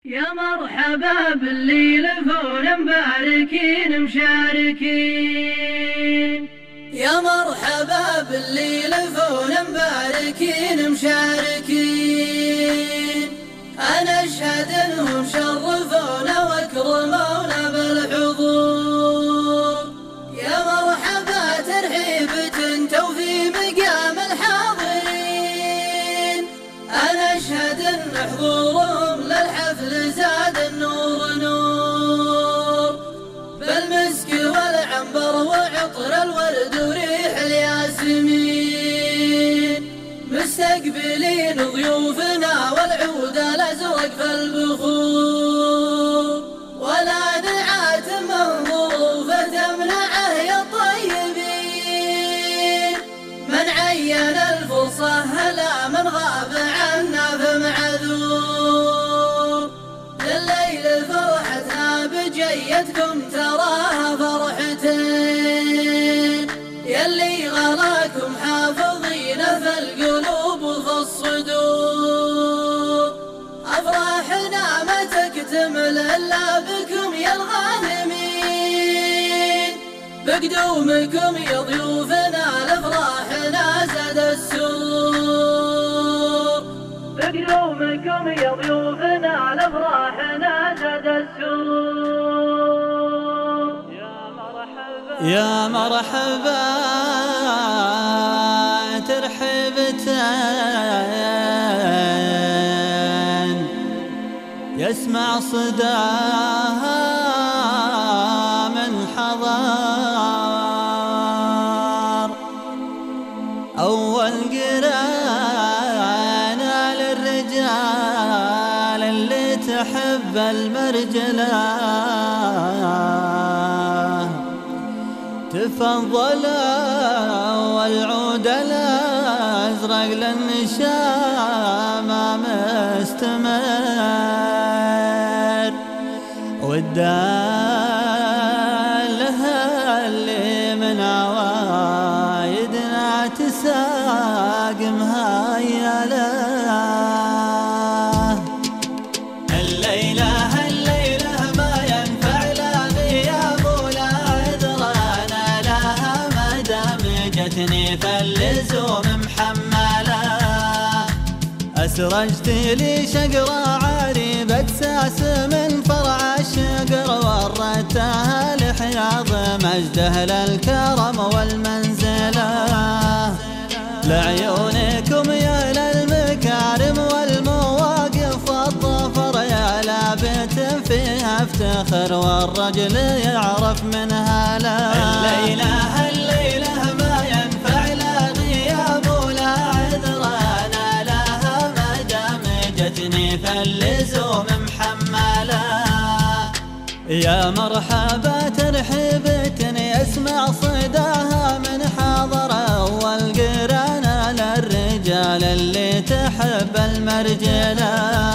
يا مرحبا باللي لفونا مباركين مشاركين، يا مرحبا باللي لفونا مباركين مشاركين. أنا أشهد أنهم شرفونا وأكرمونا بالحضور. يا مرحبا ترحيبة وفي مقام الحاضرين. أنا أشهد أن حضورهم للحفل زاد النور نور، بالمسك والعنبر وعطر الورد وريح الياسمين. مستقبلين ضيوفنا والعود الأزرق في البخور، ولا نعات من ظروف تمنعه يا طيبين. من عين الفرصة هلا من غاب عنا فمعذور. لليل فرحتها بجيتكم تراها فرحتين، يلي غلاكم حافظين في القلوب وفي الصدور. أفراحنا ما تكتمل إلا بكم يا الغانمين، بقدومكم يا ضيوفنا لفراحنا زاد السرور. بقدومكم يا ضيوفنا لفراحنا زاد السرور. يا مرحبا ترحيبتين يسمع صداها من حضار. أول قرانا للرجال اللي تحب المرجلة، تفضلا والعود الأزرق للنشامة مستمر، والدالها اللي من عوايدنا تساق مهيلة. فاللزوم محملة أسرجت لي شقرة عريبة ساس من فرع الشقر، ورتها لحياض مجده للكرم والمنزلة. لعيونكم يا للمكارم والمواقف والظفر، يا لابت فيها افتخر والرجل يعرف منها لا. الليلة ما ينفع لا غياب ولا عذر، أنا لها ما دام جتني فاللزوم محملة. يا مرحبا ترحيبة يسمع صداها من حضر. أول قرانا للرجال اللي تحب المرجلة،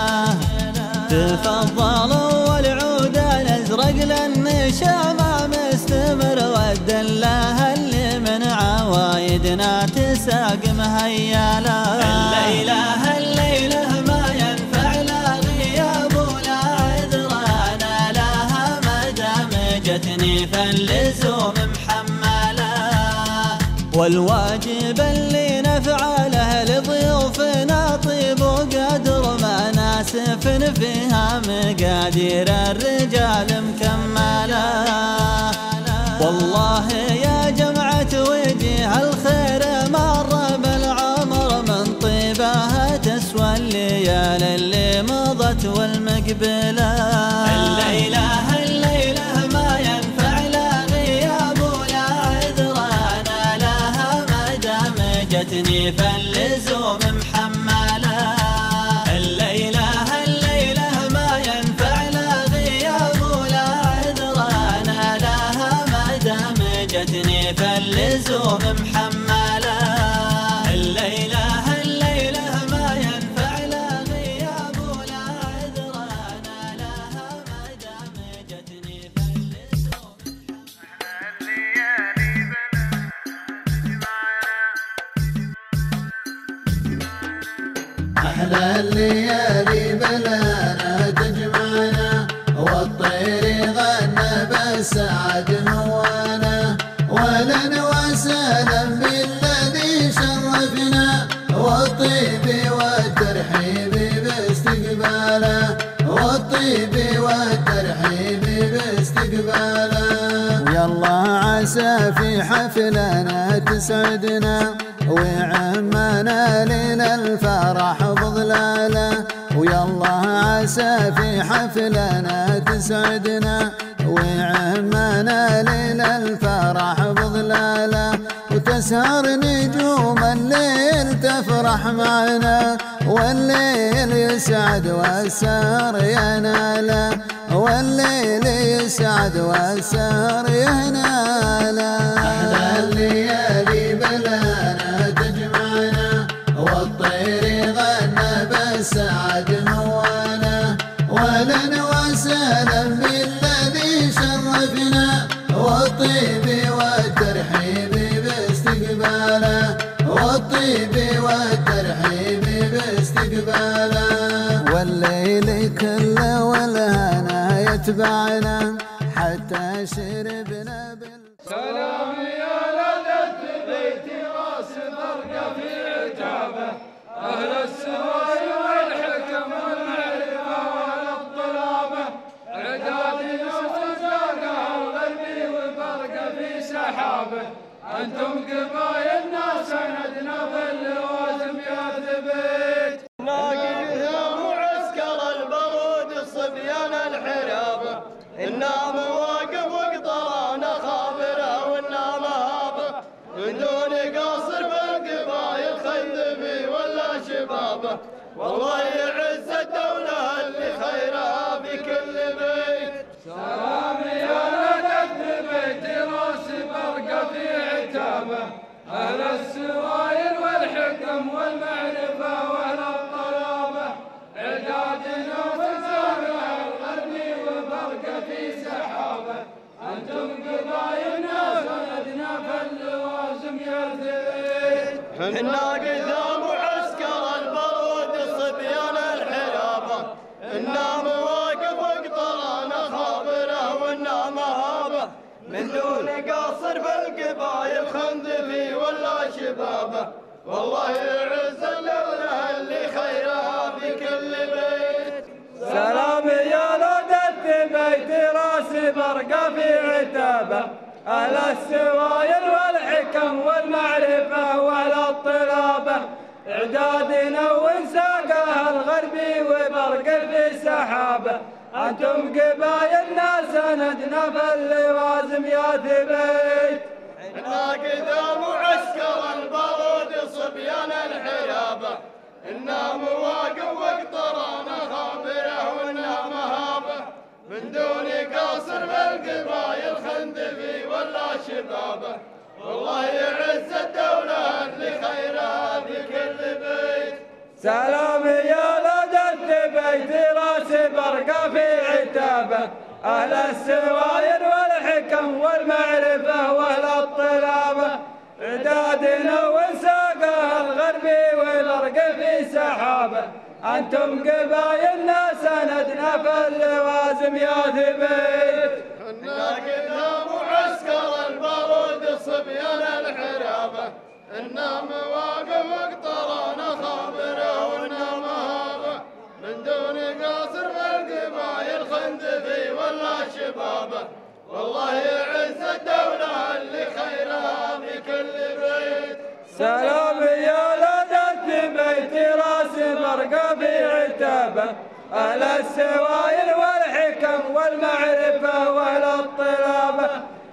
تفضلوا والعود الأزرق للنشامة مستمر، والدلاها اللي من عوايدنا تساق مهيلة. الليلة ما ينفع لا غياب ولا عذر، أنا لها ما دام جتني فاللزوم محملة. والواجب اللي نفعله لضيوفنا طيب وقدر، ما ناسف فيها مقادير الرجال مكملة. والله يا جمعة وجه الخير مر بالعمر، من طيبها تسوى الليال اللي مضت والمقبلة. الليلة ما ينفع لا غياب ولا عذر، أنا لها ما دام جتني فاللزوم محملة. الليلة ما ينفع لا غياب ولا عذر، أنا لها ما دام جتني فاللزوم محملة. الليلة ما ينفع لا غياب ولا عذر، أنا لها ما دام جتني فاللزوم محملة. أحلى الليالي بلانا تجمع بالسعد موانا، ولن وسهلا بالذي شرفنا، والطيب والترحيب باستقباله، والطيب والترحيب باستقباله. ويا الله عسى في حفلنا تسعدنا، ويعمنا ليل الفرح بظلاله. ويا الله عسى في حفلنا تسعدنا، ويعمنا ليل الفرح بظلاله. وتسهر نجوم الليل تفرح معنا، والليل يسعد والسهر يناله، والليل يسعد والسهر يناله. أحلى الليالي بلانا تجمعنا، والطير غنى بالسعد موانا، ولن وسهلا بالذي شرفنا، والطيب والترحيب باستقباله، والطيب والترحيب باستقباله. والليل كله والهنا يتبعنا، حتى شربنا سلام يا لدت بيت راس برقة في عتابه، أهل السواي والحكم والمعرفة والطلابة، عداد وسجاقة الغربي وبرقة في سحابه. أنتم قبايلنا سندنا في اللوازم يا ثبيت. ناقدها معسكر البرود الصبيان الحرابة، إنا مواقف وقطرانا خابرة وإنا مهابة، من دون قاصر بالقبايل خندبي ولا شبابه. والله يعز الدولة اللي خيرها في كل بيت. سلام يا لدت بيت راس برقة في عتابه، أهل السواير والحكم والمعرفة وأهل الطلابة، عدادنا وسجاقة الغربي وبرقة في سحابه. أنتم قبايلنا سندنا في اللوازم يا ثبيت. حنا قدام معسكر البرود الصبيان الحرابة، إنا مواقف وقطرانا خابرة وإنا مهابة، من دون قاصر بالقبايل خندفي ولا شبابه. والله يعز الدولة اللي خيرها في كل بيت. سلام يا لدت بيت راس برقة في عتابه، أهل السواير والحكم والمعرفة وأهل الطلابة، إعدادنا وانساقها الغربي وبرقة في سحابه. أنتم قبايلنا سندنا في اللوازم يا ثبيت. إنا قدام معسكر البرود صبيان الحرابة، إنا مواقف وقطرانا خابرة وإنا مهابة، من دون قاصر بالقبايل خندفي ولا شبابه. والله يعز الدولة اللي خيرها في كل بيت. سلام يا لدت بيت راس برقة في عتابه، أهل السواير والحكم والمعرفة وأهل الطلابة، إعدادنا وانساقها الغربي والبرقة في سحابه. أنتم قبايلنا سندنا في اللوازم يا ثبيت. إنا قدام معسكر البارود صبيان الحرابة، إنا مواقف وقطرانا خابرة وإنا مهابة، من دون قاصر بالقبايل خندفي ولا شبابه. والله يعز الدولة اللي خيرها في كل بيت. سلام يا لدت بيت راس برقة في عتابه، أهل السوايل والحكم والمعرفة وأهل الطلابة،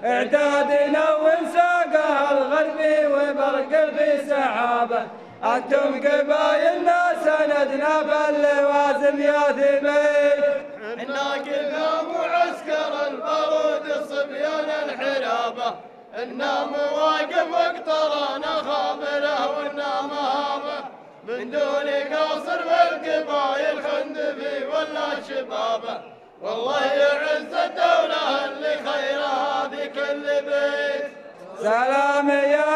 إعدادنا وانساقها الغربي وبرقة في سحابه. أنتم قبايلنا سندنا في اللوازم يا ثبيت. إنا قدام معسكر البارود صبيان الحرابة، إنا مواقف واقترانا خابرة وإنا مهابة، من دون قاصر بالقبايل خندفي ولا شبابه. والله يعز الدولة اللي خيرها في كل بيت. سلام يا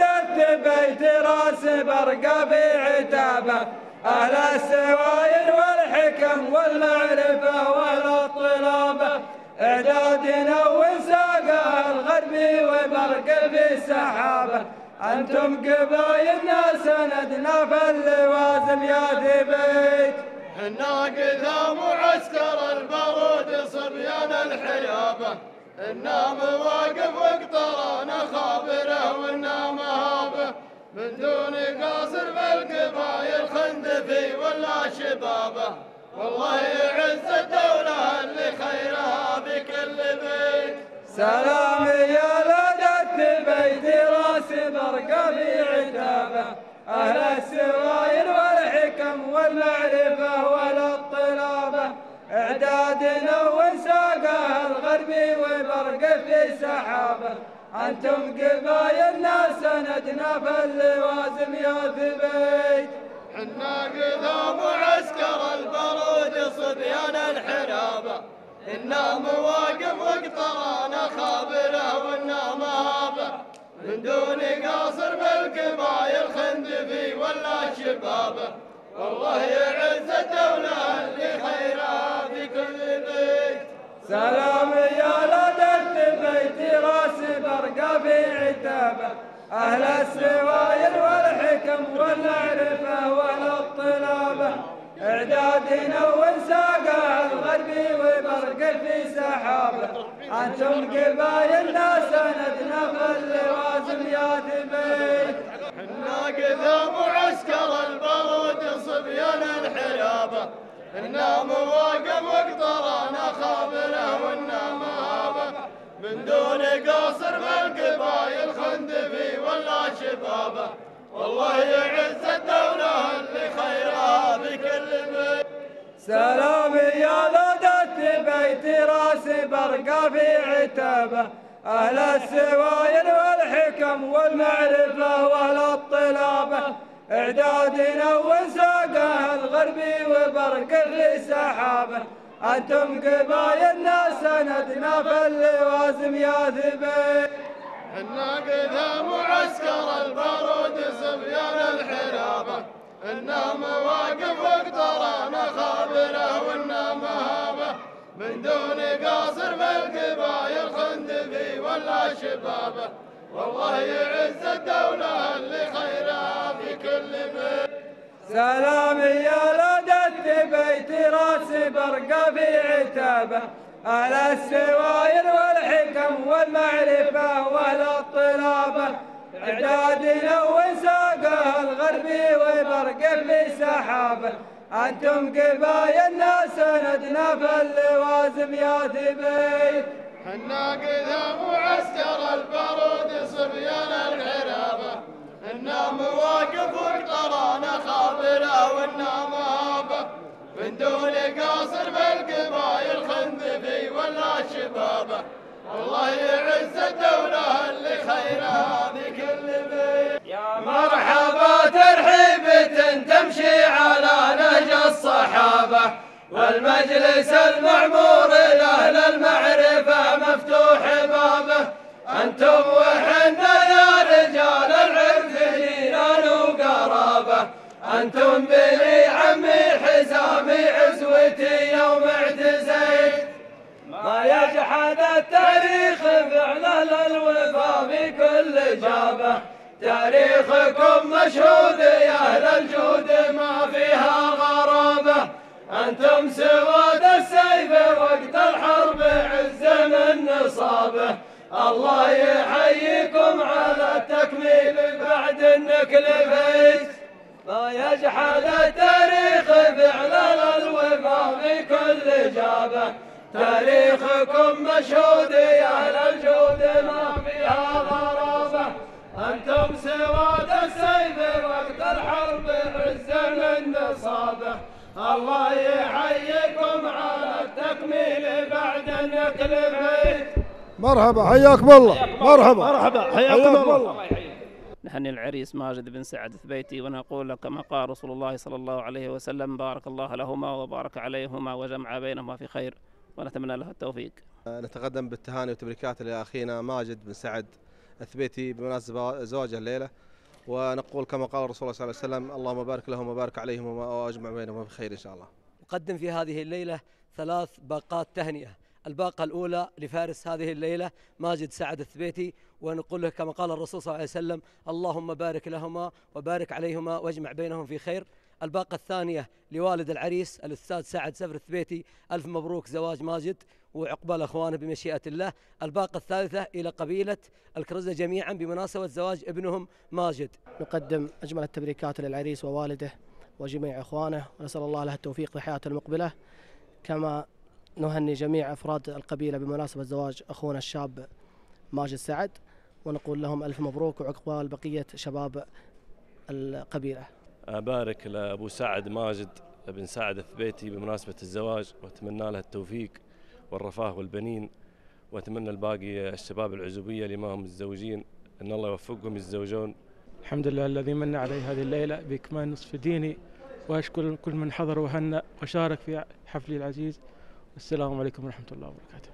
لدت بيت راس برقة في عتابه، أهل السوايل والحكم والمعرفة وأهل الطلابة، إعدادنا برق في سحابه. أنتم قبايلنا سندنا في اللوازم يا ثبيت. حنا قدام معسكر البارود صبيان الحيابة، إنا مواقف واقترانا خابره وإنا مهابه، من دون قاصر بالقبايل خندفي ولا شبابه، والله يعز الدولة اللي خيرها بكل بيت. سلام يا لدت بيت راس برقة في عتابه، أهل السواير والحكم والمعرفة والاطلابة، إعدادنا وانساقه الغربي وبرق في سحابه. أنتم قبايلنا سندنا في اللوازم يا ثبيت. حنا قدام معسكر البارود صبيان الحرابة، إنا مواقف واقترانا خابره وإنا مهابه، من دون قاصر بالقبايل خندفي ولا شبابه، والله يعز الدولة اللي خيرها في كل بيت. سلام يا لدت بيت راس برقة في عتابه، أهل السواير والحكم والمعرفة والاطلابة، إعدادنا وانساقه الغربي وبرق في سحابه. أنتم قبايلنا سندنا في اللوازم يا ثبيت. حنا قدام معسكر البارود صبيان الحرابة، إنا مواقف واقترانا خابره وإنا مهابه، من دون قاصر بالقبايل خندفي ولا شبابه، والله يعز الدولة اللي خيرها بكل بيت. سلام يا لدت بيت راس برقة في عتابه، أهل السواير والحكم والمعرفة والاطلابة، إعدادنا وانساقه الغربي وبرق في سحابه. أنتم قبايلنا سندنا في اللوازم يا ثبيت. حنا قدام معسكر البارود صبيان الحرابة، إنا مواقف واقترانا خابره وإنا مهابه، من دون قاصر بالقبايل خندفي ولا شبابه، والله يعز الدولة اللي خيرها في كل بيت. سلام يا لدت بيت راس برقة في عتابه، أهل السواير والحكم والمعرفة والاطلابة، إعدادنا وانساقه الغربي وبرق في سحابه. أنتم قبايلنا سندنا في اللوازم يا ثبيت. حنا قدام معسكر البارود صبيان الحرابة، إنا مواقف واقترانا خابره وإنا مهابه، من دون قاصر بالقبايل خندفي ولا شبابه، والله يعز الدولة اللي خيرها بكل بيت. يا مرحبا ترحيبة تمشي على نهج الصحابة، والمجلس المعمور لأهل المعرفة مفتوح بابه. أنتم وحنا يا رجال العرف جيران وقرابة، أنتم بني عمي حزامي عزوتي يوم اعتزيت. ما يجحد التاريخ فعلا الوفا في كل جابه، تاريخكم مشهود يا أهل الجود ما فيها غرابة. أنتم سواد السيف وقت الحرب عز من نصابه، الله يحييكم على التكميل بعد النكل فيت. ما يجحد التاريخ فعلا الوفا في كل جابه، تاريخكم مشهود يا أهل الجود ما فيها غرابة. أنتم سواد السيف وقت الحرب عز من نصابه، الله يحييكم على التكميل بعد النكل فيت. مرحبا حياكم الله. مرحبا حياكم الله. نهني العريس ماجد بن سعد ثبيتي ونقول له كما قال رسول الله صلى الله عليه وسلم: بارك الله لهما وبارك عليهما وجمع بينهما في خير، ونتمنى له التوفيق. نتقدم بالتهاني والتبريكات لأخينا ماجد بن سعد الثبيتي بمناسبة زواجه الليلة، ونقول كما قال الرسول صلى الله عليه وسلم: اللهم بارك لهم وبارك عليهم واجمع بينهم بخير ان شاء الله. نقدم في هذه الليلة 3 باقات تهنئة. الباقة الأولى لفارس هذه الليلة ماجد سعد الثبيتي، ونقول له كما قال الرسول صلى الله عليه وسلم: اللهم بارك لهما وبارك عليهما واجمع بينهم في خير. الباقة الثانية لوالد العريس الأستاذ سعد سفر الثبيتي، ألف مبروك زواج ماجد وعقبال أخوانه بمشيئة الله. الباقة الثالثة إلى قبيلة الكرزة جميعا بمناسبة زواج ابنهم ماجد. نقدم أجمل التبريكات للعريس ووالده وجميع أخوانه، ونسأل الله له التوفيق في حياته المقبلة، كما نهني جميع أفراد القبيلة بمناسبة زواج أخونا الشاب ماجد سعد، ونقول لهم ألف مبروك وعقبال بقية شباب القبيلة. أبارك لأبو سعد ماجد بن سعد الثبيتي بمناسبة الزواج، وأتمنى له التوفيق والرفاه والبنين، وأتمنى الباقي الشباب العزوبية اللي ما هم متزوجين أن الله يوفقهم يتزوجون. الحمد لله الذي من علي هذه الليلة بإكمال نصف ديني، وأشكر كل من حضر وهنأ وشارك في حفلي العزيز. السلام عليكم ورحمة الله وبركاته.